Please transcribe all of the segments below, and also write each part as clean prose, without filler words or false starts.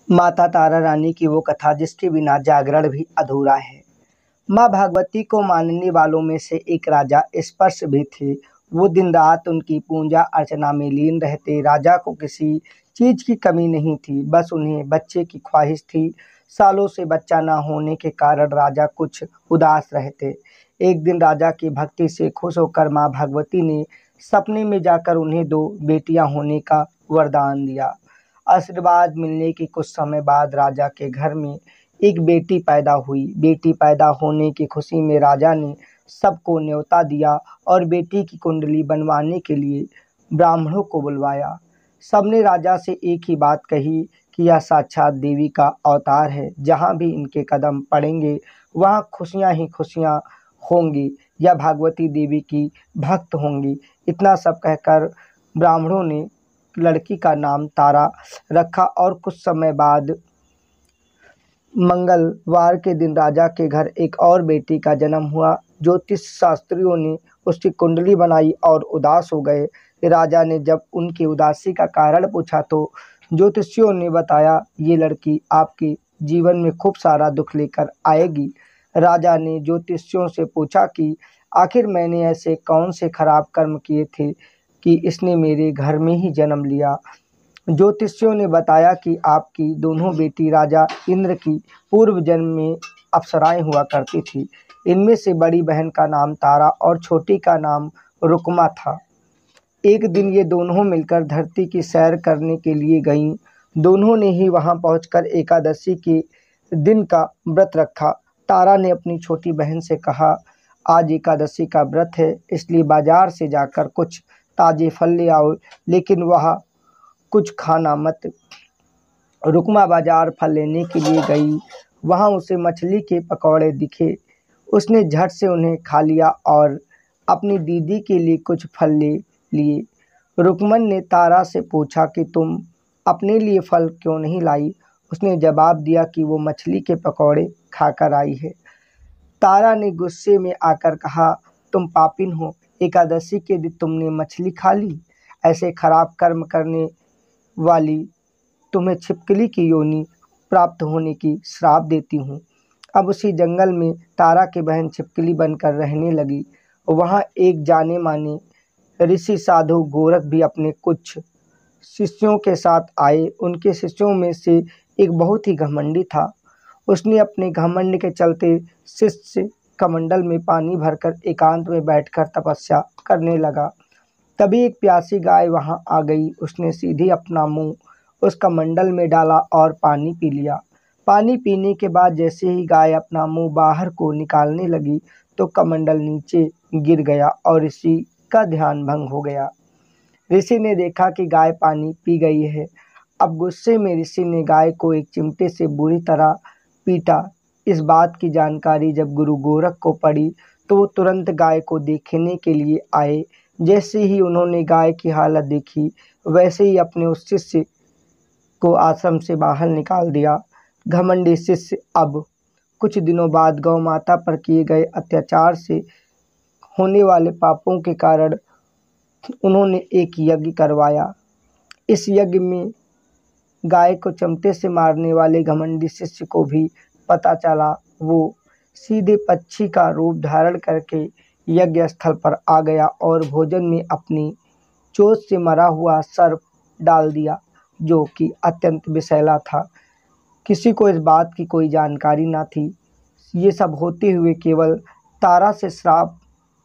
माता तारा रानी की वो कथा जिसके बिना जागरण भी अधूरा है। माँ भगवती को मानने वालों में से एक राजा स्पर्श भी थे। वो दिन रात उनकी पूजा अर्चना में लीन रहते। राजा को किसी चीज की कमी नहीं थी, बस उन्हें बच्चे की ख्वाहिश थी। सालों से बच्चा न होने के कारण राजा कुछ उदास रहते। एक दिन राजा की भक्ति से खुश होकर माँ भगवती ने सपने में जाकर उन्हें दो बेटियां होने का वरदान दिया। आशीर्वाद मिलने के कुछ समय बाद राजा के घर में एक बेटी पैदा हुई। बेटी पैदा होने की खुशी में राजा ने सबको न्योता दिया और बेटी की कुंडली बनवाने के लिए ब्राह्मणों को बुलवाया। सबने राजा से एक ही बात कही कि यह साक्षात देवी का अवतार है। जहाँ भी इनके कदम पड़ेंगे वहाँ खुशियाँ ही खुशियाँ होंगी। यह भगवती देवी की भक्त होंगी। इतना सब कहकर ब्राह्मणों ने लड़की का नाम तारा रखा और कुछ समय बाद मंगलवार के दिन राजा के घर एक और बेटी का जन्म हुआ। ज्योतिष शास्त्रियों ने उसकी कुंडली बनाई और उदास हो गए। राजा ने जब उनकी उदासी का कारण पूछा तो ज्योतिषियों ने बताया, ये लड़की आपके जीवन में खूब सारा दुख लेकर आएगी। राजा ने ज्योतिषियों से पूछा कि आखिर मैंने ऐसे कौन से खराब कर्म किए थे कि इसने मेरे घर में ही जन्म लिया। ज्योतिषियों ने बताया कि आपकी दोनों बेटी राजा इंद्र की पूर्व जन्म में अप्सराएं हुआ करती थी। इनमें से बड़ी बहन का नाम तारा और छोटी का नाम रुक्मा था। एक दिन ये दोनों मिलकर धरती की सैर करने के लिए गईं। दोनों ने ही वहां पहुंचकर एकादशी के दिन का व्रत रखा। तारा ने अपनी छोटी बहन से कहा, आज एकादशी का व्रत है, इसलिए बाजार से जाकर कुछ ताजे फल ले आओ, लेकिन वह कुछ खाना मत। रुक्मा बाजार फल लेने के लिए गई। वहां उसे मछली के पकौड़े दिखे। उसने झट से उन्हें खा लिया और अपनी दीदी के लिए कुछ फल ले लिए। रुक्मन ने तारा से पूछा कि तुम अपने लिए फल क्यों नहीं लाई। उसने जवाब दिया कि वो मछली के पकौड़े खाकर आई है। तारा ने गुस्से में आकर कहा, तुम पापिन हो, एकादशी के दिन तुमने मछली खा ली। ऐसे खराब कर्म करने वाली तुम्हें छिपकली की योनि प्राप्त होने की श्राप देती हूँ। अब उसी जंगल में तारा की बहन छिपकली बनकर रहने लगी। वहाँ एक जाने माने ऋषि साधु गोरख भी अपने कुछ शिष्यों के साथ आए। उनके शिष्यों में से एक बहुत ही घमंडी था। उसने अपने घमंड के चलते शिष्य कमंडल में पानी भरकर एकांत में बैठकर तपस्या करने लगा। तभी एक प्यासी गाय वहां आ गई। उसने सीधे अपना मुंह उस कमंडल में डाला और पानी पी लिया। पानी पीने के बाद जैसे ही गाय अपना मुंह बाहर को निकालने लगी तो कमंडल नीचे गिर गया और ऋषि का ध्यान भंग हो गया। ऋषि ने देखा कि गाय पानी पी गई है। अब गुस्से में ऋषि ने गाय को एक चिमटे से बुरी तरह पीटा। इस बात की जानकारी जब गुरु गोरख को पड़ी तो वो तुरंत गाय को देखने के लिए आए। जैसे ही उन्होंने गाय की हालत देखी वैसे ही अपने उस शिष्य को आश्रम से बाहर निकाल दिया। घमंडी शिष्य अब कुछ दिनों बाद गौ माता पर किए गए अत्याचार से होने वाले पापों के कारण उन्होंने एक यज्ञ करवाया। इस यज्ञ में गाय को चमटे से मारने वाले घमंडी शिष्य को भी पता चला। वो सीधे पक्षी का रूप धारण करके यज्ञ स्थल पर आ गया और भोजन में अपनी चोंच से मरा हुआ सर्प डाल दिया, जो कि अत्यंत विषैला था। किसी को इस बात की कोई जानकारी न थी। ये सब होते हुए केवल तारा से श्राप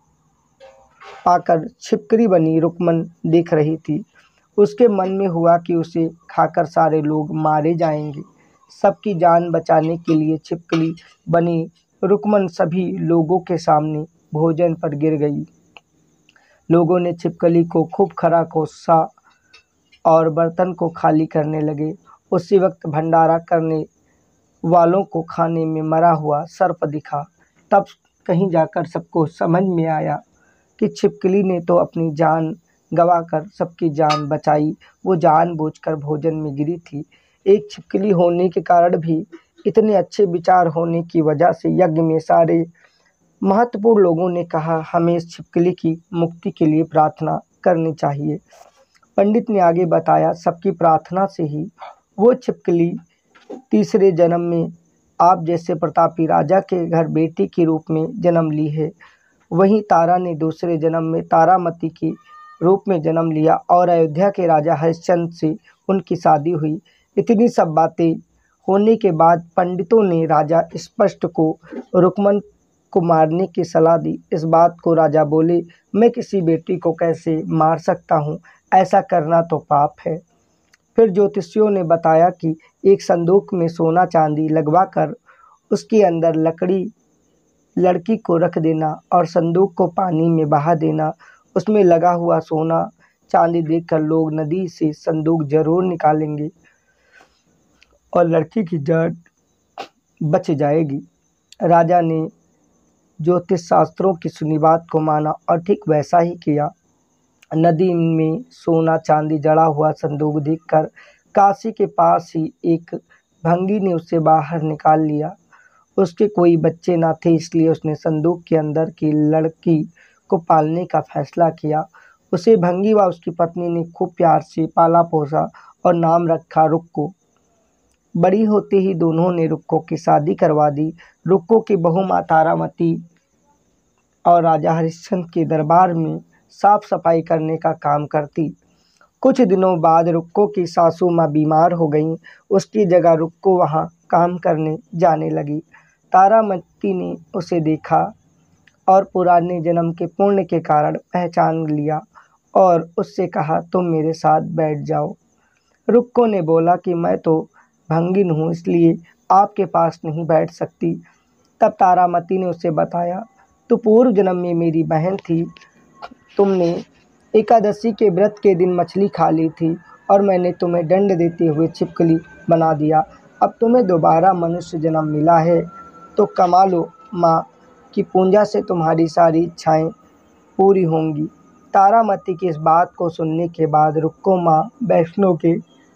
पाकर छिपकली बनी रुक्मन देख रही थी। उसके मन में हुआ कि उसे खाकर सारे लोग मारे जाएंगे। सबकी जान बचाने के लिए छिपकली बनी रुक्मन सभी लोगों के सामने भोजन पर गिर गई। लोगों ने छिपकली को खूब खरा कोसा और बर्तन को खाली करने लगे। उसी वक्त भंडारा करने वालों को खाने में मरा हुआ सर्प दिखा। तब कहीं जाकर सबको समझ में आया कि छिपकली ने तो अपनी जान गंवाकर सबकी जान बचाई। वो जानबूझकर भोजन में गिरी थी। एक छिपकली होने के कारण भी इतने अच्छे विचार होने की वजह से यज्ञ में सारे महत्वपूर्ण लोगों ने कहा, हमें इस छिपकली की मुक्ति के लिए प्रार्थना करनी चाहिए। पंडित ने आगे बताया, सबकी प्रार्थना से ही वो छिपकली तीसरे जन्म में आप जैसे प्रतापी राजा के घर बेटी के रूप में जन्म ली है। वहीं तारा ने दूसरे जन्म में तारामती के रूप में जन्म लिया और अयोध्या के राजा हरिश्चंद्र से उनकी शादी हुई। इतनी सब बातें होने के बाद पंडितों ने राजा स्पष्ट को रुक्मन को मारने की सलाह दी। इस बात को राजा बोले, मैं किसी बेटी को कैसे मार सकता हूँ, ऐसा करना तो पाप है। फिर ज्योतिषियों ने बताया कि एक संदूक में सोना चांदी लगवाकर उसके अंदर लड़की को रख देना और संदूक को पानी में बहा देना। उसमें लगा हुआ सोना चांदी देखकर लोग नदी से संदूक जरूर निकालेंगे और लड़की की जान बच जाएगी। राजा ने ज्योतिष शास्त्रों की सुनी बात को माना और ठीक वैसा ही किया। नदी में सोना चांदी जड़ा हुआ संदूक देखकर काशी के पास ही एक भंगी ने उसे बाहर निकाल लिया। उसके कोई बच्चे न थे, इसलिए उसने संदूक के अंदर की लड़की को पालने का फैसला किया। उसे भंगी व उसकी पत्नी ने खूब प्यार से पाला पोसा और नाम रखा रुक्को। बड़ी होते ही दोनों ने रुक्को की शादी करवा दी। रुक्को की बहू माँ तारामती और राजा हरिश्चंद्र के दरबार में साफ सफाई करने का काम करती। कुछ दिनों बाद रुक्को की सासू माँ बीमार हो गईं। उसकी जगह रुक्को वहाँ काम करने जाने लगी। तारामती ने उसे देखा और पुराने जन्म के पुण्य के कारण पहचान लिया और उससे कहा, तुम मेरे साथ बैठ जाओ। रुक्को ने बोला कि मैं तो भंगिन हूँ, इसलिए आपके पास नहीं बैठ सकती। तब तारामती ने उसे बताया, तो पूर्व जन्म में मेरी बहन थी। तुमने एकादशी के व्रत के दिन मछली खा ली थी और मैंने तुम्हें दंड देते हुए छिपकली बना दिया। अब तुम्हें दोबारा मनुष्य जन्म मिला है तो कमा लो, माँ की पूजा से तुम्हारी सारी इच्छाएं पूरी होंगी। तारामती की इस बात को सुनने के बाद रुक्को माँ वैष्णो के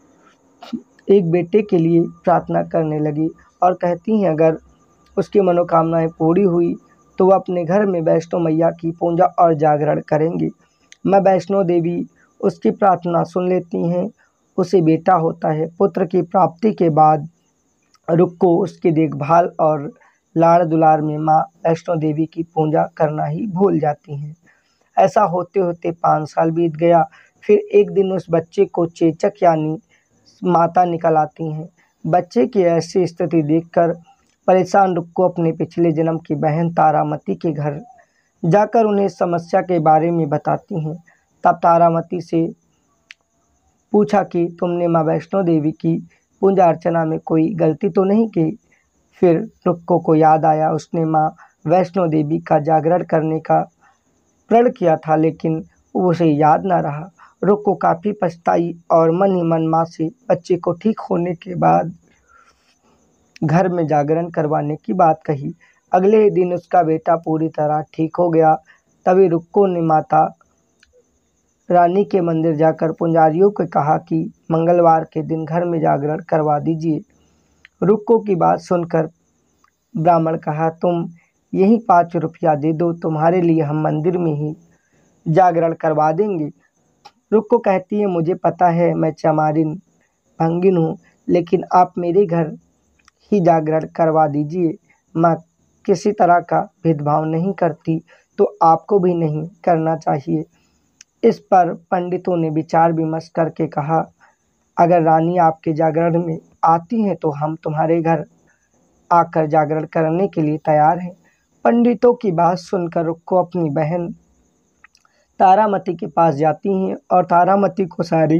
एक बेटे के लिए प्रार्थना करने लगी और कहती हैं, अगर उसकी मनोकामनाएं पूरी हुई तो वह अपने घर में वैष्णो मैया की पूजा और जागरण करेंगी। माँ वैष्णो देवी उसकी प्रार्थना सुन लेती हैं। उसे बेटा होता है। पुत्र की प्राप्ति के बाद रुक्को उसकी देखभाल और लाड़ दुलार में माँ वैष्णो देवी की पूजा करना ही भूल जाती हैं। ऐसा होते होते 5 साल बीत गया। फिर एक दिन उस बच्चे को चेचक यानी माता निकल आती हैं। बच्चे की ऐसी स्थिति देखकर परेशान रुक्को अपने पिछले जन्म की बहन तारामती के घर जाकर उन्हें समस्या के बारे में बताती हैं। तब तारामती से पूछा कि तुमने माँ वैष्णो देवी की पूजा अर्चना में कोई गलती तो नहीं की। फिर रुक्को को याद आया, उसने माँ वैष्णो देवी का जागरण करने का प्रण किया था, लेकिन उसे याद ना रहा। रुक्को काफ़ी पछताई और मन ही मन माँ से बच्चे को ठीक होने के बाद घर में जागरण करवाने की बात कही। अगले ही दिन उसका बेटा पूरी तरह ठीक हो गया। तभी रुक्को ने माता रानी के मंदिर जाकर पुजारियों को कहा कि मंगलवार के दिन घर में जागरण करवा दीजिए। रुक्को की बात सुनकर ब्राह्मण कहा, तुम यही 5 रुपया दे दो, तुम्हारे लिए हम मंदिर में ही जागरण करवा देंगे। रुक्को कहती है, मुझे पता है मैं चमारिन भंगिन हूँ, लेकिन आप मेरे घर ही जागरण करवा दीजिए। माँ किसी तरह का भेदभाव नहीं करती, तो आपको भी नहीं करना चाहिए। इस पर पंडितों ने विचार विमर्श करके कहा, अगर रानी आपके जागरण में आती हैं तो हम तुम्हारे घर आकर जागरण करने के लिए तैयार हैं। पंडितों की बात सुनकर रुक्को अपनी बहन तारामती के पास जाती हैं और तारामती को सारी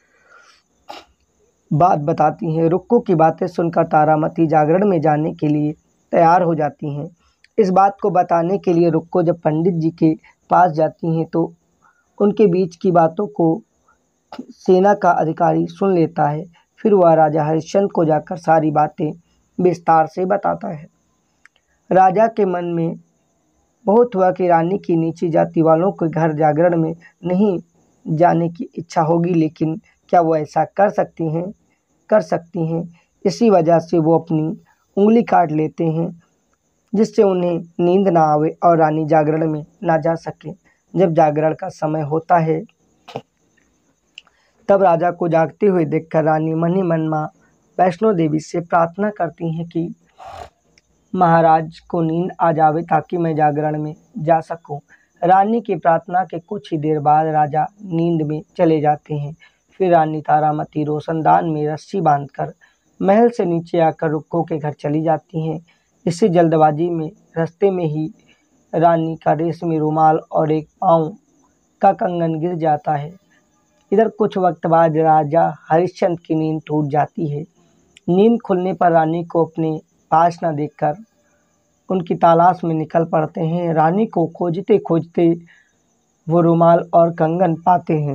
बात बताती हैं। रुक्को की बातें सुनकर तारामती जागरण में जाने के लिए तैयार हो जाती हैं। इस बात को बताने के लिए रुक्को जब पंडित जी के पास जाती हैं तो उनके बीच की बातों को सेना का अधिकारी सुन लेता है। फिर वह राजा हरिश्चंद्र को जाकर सारी बातें विस्तार से बताता है। राजा के मन में बहुत हुआ कि रानी की नीची जाति वालों के घर जागरण में नहीं जाने की इच्छा होगी, लेकिन क्या वो ऐसा कर सकती हैं। इसी वजह से वो अपनी उंगली काट लेते हैं, जिससे उन्हें नींद ना आवे और रानी जागरण में ना जा सके। जब जागरण का समय होता है तब राजा को जागते हुए देखकर रानी मन ही मन माँ वैष्णो देवी से प्रार्थना करती हैं कि महाराज को नींद आ जावे ताकि मैं जागरण में जा सकूं। रानी की प्रार्थना के कुछ ही देर बाद राजा नींद में चले जाते हैं। फिर रानी तारामती रोशनदान में रस्सी बांधकर महल से नीचे आकर रुक्कों के घर चली जाती हैं। इसी जल्दबाजी में रास्ते में ही रानी का रेशमी रुमाल और एक पाँव का कंगन गिर जाता है। इधर कुछ वक्त बाद राजा हरिश्चंद्र की नींद टूट जाती है। नींद खुलने पर रानी को अपने पास न देखकर उनकी तलाश में निकल पड़ते हैं। रानी को खोजते खोजते वो रुमाल और कंगन पाते हैं।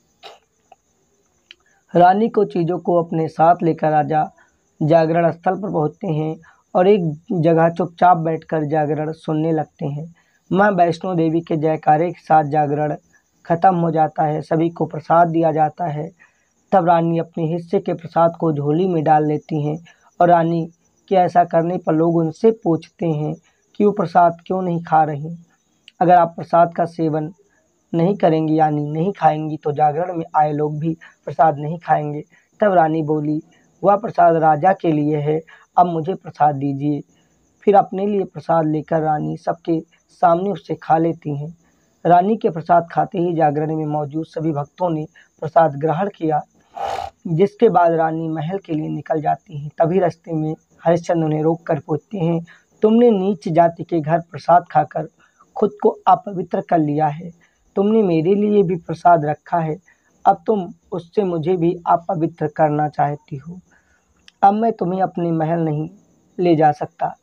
रानी को चीज़ों को अपने साथ लेकर राजा जागरण स्थल पर पहुंचते हैं और एक जगह चुपचाप बैठकर जागरण सुनने लगते हैं। माँ वैष्णो देवी के जयकारे के साथ जागरण खत्म हो जाता है। सभी को प्रसाद दिया जाता है। तब रानी अपने हिस्से के प्रसाद को झोली में डाल लेती हैं और रानी के ऐसा करने पर लोग उनसे पूछते हैं कि वो प्रसाद क्यों नहीं खा रही। अगर आप प्रसाद का सेवन नहीं करेंगी यानी नहीं खाएंगी तो जागरण में आए लोग भी प्रसाद नहीं खाएंगे। तब रानी बोली, वह प्रसाद राजा के लिए है, अब मुझे प्रसाद दीजिए। फिर अपने लिए प्रसाद लेकर रानी सबके सामने उसे खा लेती हैं। रानी के प्रसाद खाते ही जागरण में मौजूद सभी भक्तों ने प्रसाद ग्रहण किया, जिसके बाद रानी महल के लिए निकल जाती हैं। तभी रास्ते में हरिश्चंद्र उन्हें रोक कर पूछते हैं, तुमने नीच जाति के घर प्रसाद खाकर खुद को अपवित्र कर लिया है। तुमने मेरे लिए भी प्रसाद रखा है, अब तुम उससे मुझे भी अपवित्र करना चाहती हो। अब मैं तुम्हें अपने महल नहीं ले जा सकता।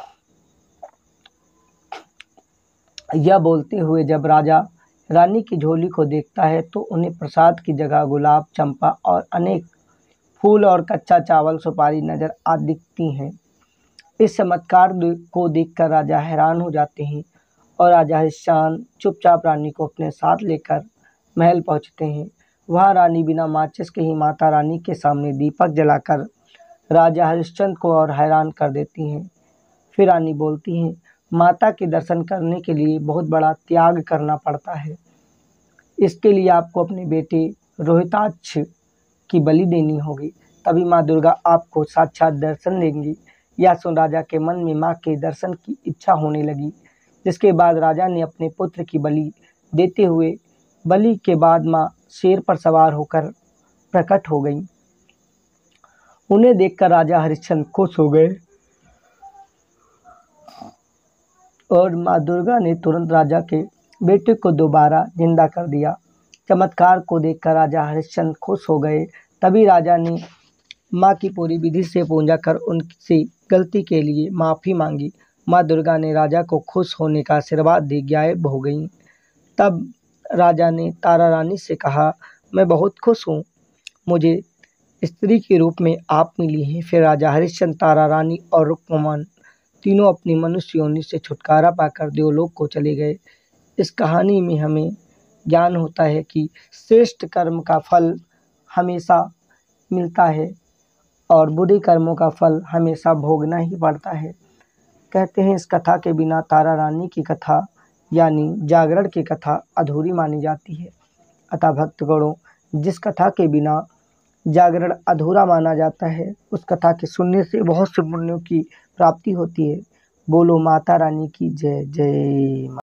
यह बोलते हुए जब राजा रानी की झोली को देखता है तो उन्हें प्रसाद की जगह गुलाब, चंपा और अनेक फूल और कच्चा चावल, सुपारी नजर आ दिखती हैं। इस चमत्कार को देखकर राजा हैरान हो जाते हैं और राजा हरिश्चंद्र चुपचाप रानी को अपने साथ लेकर महल पहुंचते हैं। वहां रानी बिना माचिस के ही माता रानी के सामने दीपक जलाकर राजा हरिश्चंद्र को और हैरान कर देती हैं। फिर रानी बोलती हैं, माता के दर्शन करने के लिए बहुत बड़ा त्याग करना पड़ता है। इसके लिए आपको अपने बेटे रोहिताक्ष की बलि देनी होगी, तभी माँ दुर्गा आपको साक्षात दर्शन देंगी। यह सुन राजा के मन में माँ के दर्शन की इच्छा होने लगी, जिसके बाद राजा ने अपने पुत्र की बलि देते हुए बलि के बाद माँ शेर पर सवार होकर प्रकट हो गई। उन्हें देखकर राजा हरिश्चंद्र खुश हो गए और माँ दुर्गा ने तुरंत राजा के बेटे को दोबारा जिंदा कर दिया। चमत्कार को देखकर राजा हरिश्चंद्र खुश हो गए। तभी राजा ने माँ की पूरी विधि से पूजा कर उनसे गलती के लिए माफ़ी मांगी। माँ दुर्गा ने राजा को खुश होने का आशीर्वाद दे गायब हो गईं। तब राजा ने तारा रानी से कहा, मैं बहुत खुश हूँ, मुझे स्त्री के रूप में आप मिली हैं। फिर राजा हरिश्चंद्र, तारा रानी और रुक्ममन तीनों अपनी मनुष्य योनि से छुटकारा पाकर देवलोक को चले गए। इस कहानी में हमें ज्ञान होता है कि श्रेष्ठ कर्म का फल हमेशा मिलता है और बुरे कर्मों का फल हमेशा भोगना ही पड़ता है। कहते हैं इस कथा के बिना तारा रानी की कथा यानी जागरण की कथा अधूरी मानी जाती है। अतः भक्तगणों, जिस कथा के बिना जागरण अधूरा माना जाता है उस कथा के सुनने से बहुत से पुण्यों की प्राप्ति होती है। बोलो माता रानी की जय जय।